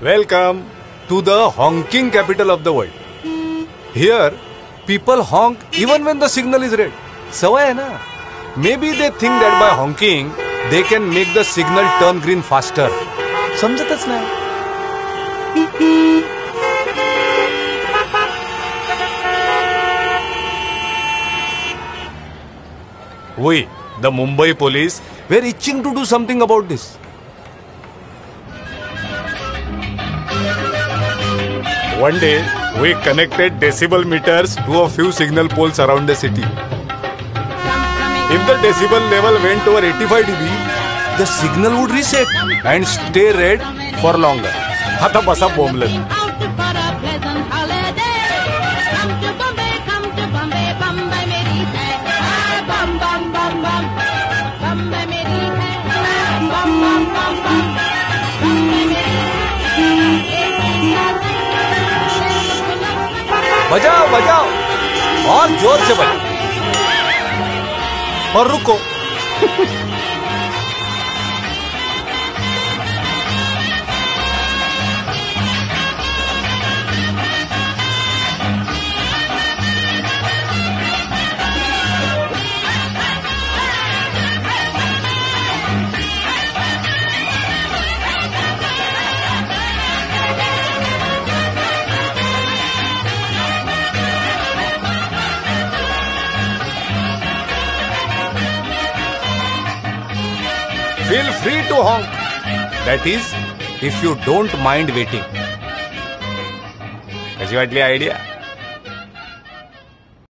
Welcome to the honking capital of the world. Here, people honk even when the signal is red. सवय है ना? Maybe they think that by honking, they can make the signal turn green faster. समझतच नाही. We, the Mumbai police, were itching to do something about this. One day, we connected decibel meters to a few signal poles around the city. If the decibel level went over 85 dB, the signal would reset and stay red for longer. आता बसा बोंबलत. बजाओ बजाओ और जोर से बजाओ और रुको. Feel free to honk. That is, if you don't mind waiting. कशी वाटली आयडिया?